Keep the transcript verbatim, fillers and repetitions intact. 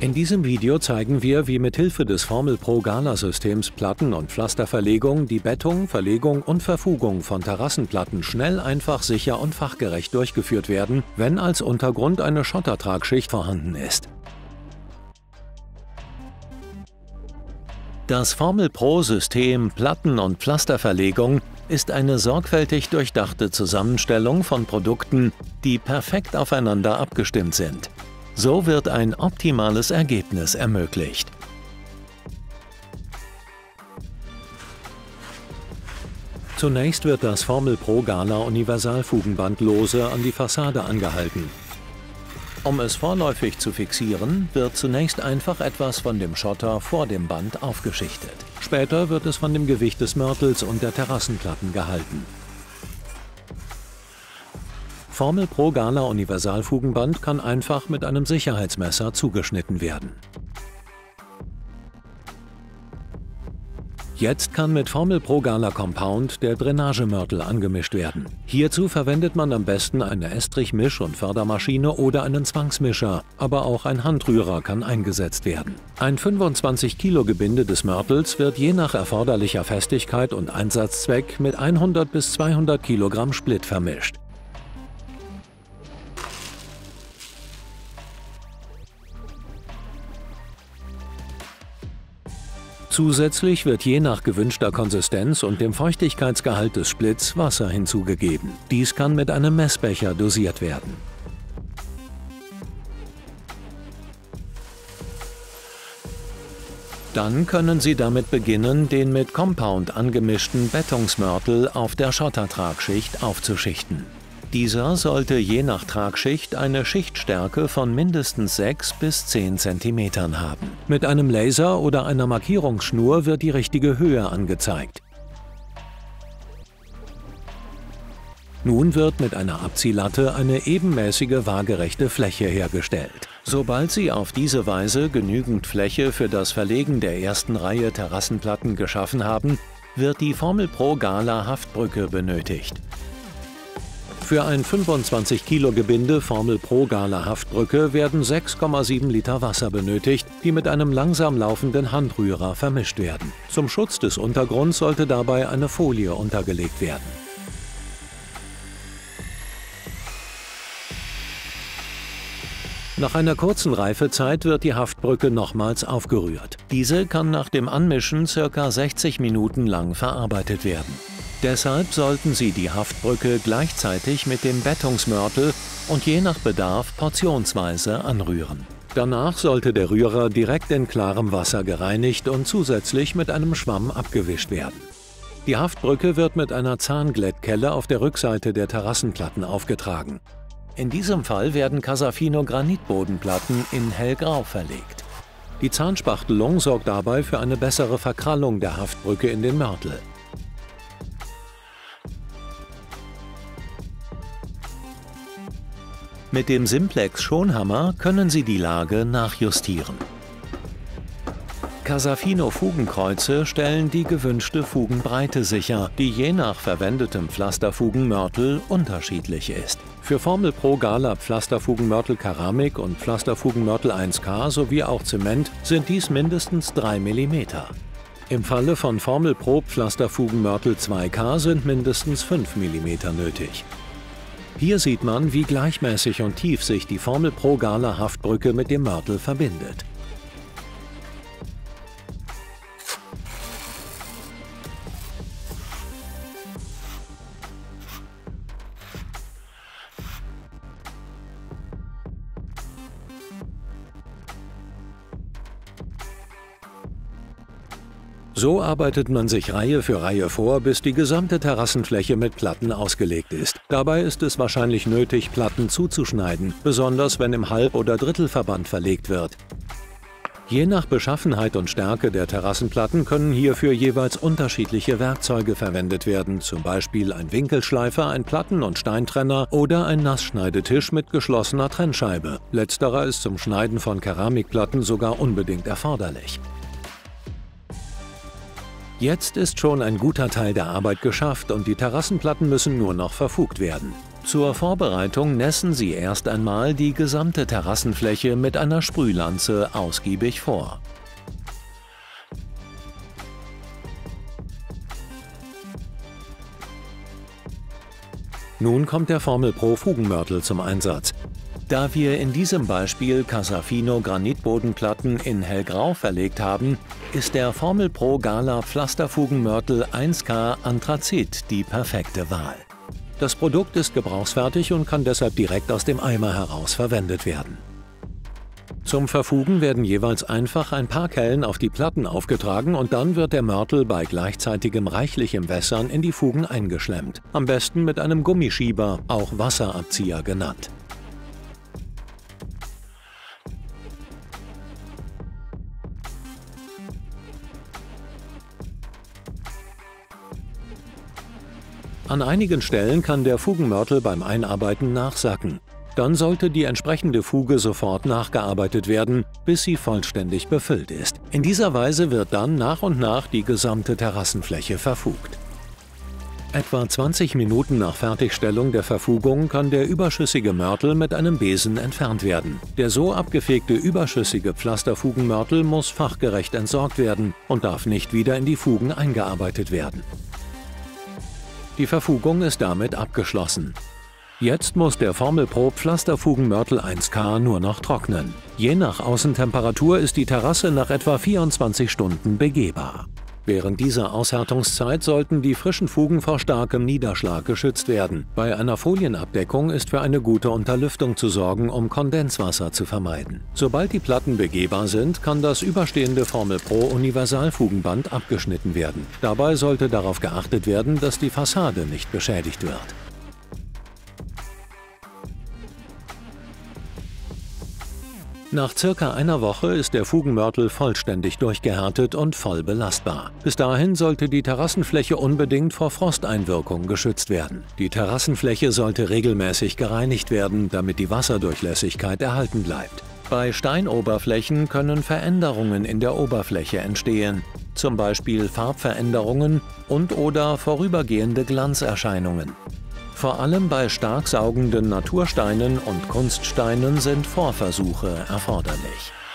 In diesem Video zeigen wir, wie mithilfe des Formel Pro Gala-Systems Platten- und Pflasterverlegung die Bettung, Verlegung und Verfugung von Terrassenplatten schnell, einfach, sicher und fachgerecht durchgeführt werden, wenn als Untergrund eine Schottertragschicht vorhanden ist. Das Formel Pro-System Platten- und Pflasterverlegung ist eine sorgfältig durchdachte Zusammenstellung von Produkten, die perfekt aufeinander abgestimmt sind. So wird ein optimales Ergebnis ermöglicht. Zunächst wird das Formel Pro Gala Universalfugenband lose an die Fassade angehalten. Um es vorläufig zu fixieren, wird zunächst einfach etwas von dem Schotter vor dem Band aufgeschichtet. Später wird es von dem Gewicht des Mörtels und der Terrassenplatten gehalten. Formel Pro Gala Universalfugenband kann einfach mit einem Sicherheitsmesser zugeschnitten werden. Jetzt kann mit Formel Pro Gala Compound der Drainagemörtel angemischt werden. Hierzu verwendet man am besten eine Estrichmisch- und Fördermaschine oder einen Zwangsmischer, aber auch ein Handrührer kann eingesetzt werden. Ein fünfundzwanzig Kilo Gebinde des Mörtels wird je nach erforderlicher Festigkeit und Einsatzzweck mit hundert bis zweihundert Kilogramm Split vermischt. Zusätzlich wird je nach gewünschter Konsistenz und dem Feuchtigkeitsgehalt des Splits Wasser hinzugegeben. Dies kann mit einem Messbecher dosiert werden. Dann können Sie damit beginnen, den mit Compound angemischten Bettungsmörtel auf der Schottertragschicht aufzuschichten. Dieser sollte je nach Tragschicht eine Schichtstärke von mindestens sechs bis zehn Zentimetern haben. Mit einem Laser oder einer Markierungsschnur wird die richtige Höhe angezeigt. Nun wird mit einer Abziehlatte eine ebenmäßige waagerechte Fläche hergestellt. Sobald Sie auf diese Weise genügend Fläche für das Verlegen der ersten Reihe Terrassenplatten geschaffen haben, wird die Formel Pro Gala Haftbrücke benötigt. Für ein fünfundzwanzig Kilo Gebinde Formel Pro Gala Haftbrücke werden sechs Komma sieben Liter Wasser benötigt, die mit einem langsam laufenden Handrührer vermischt werden. Zum Schutz des Untergrunds sollte dabei eine Folie untergelegt werden. Nach einer kurzen Reifezeit wird die Haftbrücke nochmals aufgerührt. Diese kann nach dem Anmischen ca. sechzig Minuten lang verarbeitet werden. Deshalb sollten Sie die Haftbrücke gleichzeitig mit dem Bettungsmörtel und je nach Bedarf portionsweise anrühren. Danach sollte der Rührer direkt in klarem Wasser gereinigt und zusätzlich mit einem Schwamm abgewischt werden. Die Haftbrücke wird mit einer Zahnglättkelle auf der Rückseite der Terrassenplatten aufgetragen. In diesem Fall werden Casafino Granitbodenplatten in hellgrau verlegt. Die Zahnspachtelung sorgt dabei für eine bessere Verkrallung der Haftbrücke in den Mörtel. Mit dem Simplex-Schonhammer können Sie die Lage nachjustieren. Casafino Fugenkreuze stellen die gewünschte Fugenbreite sicher, die je nach verwendetem Pflasterfugenmörtel unterschiedlich ist. Für Formel Pro Gala Pflasterfugenmörtel Keramik und Pflasterfugenmörtel eins K sowie auch Zement sind dies mindestens drei Millimeter. Im Falle von Formel Pro Pflasterfugenmörtel zwei K sind mindestens fünf Millimeter nötig. Hier sieht man, wie gleichmäßig und tief sich die Formel Pro Gala Haftbrücke mit dem Mörtel verbindet. So arbeitet man sich Reihe für Reihe vor, bis die gesamte Terrassenfläche mit Platten ausgelegt ist. Dabei ist es wahrscheinlich nötig, Platten zuzuschneiden, besonders wenn im Halb- oder Drittelverband verlegt wird. Je nach Beschaffenheit und Stärke der Terrassenplatten können hierfür jeweils unterschiedliche Werkzeuge verwendet werden, zum Beispiel ein Winkelschleifer, ein Platten- und Steintrenner oder ein Nassschneidetisch mit geschlossener Trennscheibe. Letzterer ist zum Schneiden von Keramikplatten sogar unbedingt erforderlich. Jetzt ist schon ein guter Teil der Arbeit geschafft und die Terrassenplatten müssen nur noch verfugt werden. Zur Vorbereitung nässen Sie erst einmal die gesamte Terrassenfläche mit einer Sprühlanze ausgiebig vor. Nun kommt der Formel Pro Fugenmörtel zum Einsatz. Da wir in diesem Beispiel Casafino Granitbodenplatten in hellgrau verlegt haben, ist der Formel Pro Gala Pflasterfugenmörtel eins K Anthrazit die perfekte Wahl. Das Produkt ist gebrauchsfertig und kann deshalb direkt aus dem Eimer heraus verwendet werden. Zum Verfugen werden jeweils einfach ein paar Kellen auf die Platten aufgetragen und dann wird der Mörtel bei gleichzeitigem reichlichem Wässern in die Fugen eingeschlemmt. Am besten mit einem Gummischieber, auch Wasserabzieher genannt. An einigen Stellen kann der Fugenmörtel beim Einarbeiten nachsacken. Dann sollte die entsprechende Fuge sofort nachgearbeitet werden, bis sie vollständig befüllt ist. In dieser Weise wird dann nach und nach die gesamte Terrassenfläche verfugt. Etwa zwanzig Minuten nach Fertigstellung der Verfugung kann der überschüssige Mörtel mit einem Besen entfernt werden. Der so abgefegte überschüssige Pflasterfugenmörtel muss fachgerecht entsorgt werden und darf nicht wieder in die Fugen eingearbeitet werden. Die Verfugung ist damit abgeschlossen. Jetzt muss der Formel Pro Pflasterfugenmörtel eins K nur noch trocknen. Je nach Außentemperatur ist die Terrasse nach etwa vierundzwanzig Stunden begehbar. Während dieser Aushärtungszeit sollten die frischen Fugen vor starkem Niederschlag geschützt werden. Bei einer Folienabdeckung ist für eine gute Unterlüftung zu sorgen, um Kondenswasser zu vermeiden. Sobald die Platten begehbar sind, kann das überstehende Formel Pro Universalfugenband abgeschnitten werden. Dabei sollte darauf geachtet werden, dass die Fassade nicht beschädigt wird. Nach circa einer Woche ist der Fugenmörtel vollständig durchgehärtet und voll belastbar. Bis dahin sollte die Terrassenfläche unbedingt vor Frosteinwirkung geschützt werden. Die Terrassenfläche sollte regelmäßig gereinigt werden, damit die Wasserdurchlässigkeit erhalten bleibt. Bei Steinoberflächen können Veränderungen in der Oberfläche entstehen, zum Beispiel Farbveränderungen und/oder vorübergehende Glanzerscheinungen. Vor allem bei stark saugenden Natursteinen und Kunststeinen sind Vorversuche erforderlich.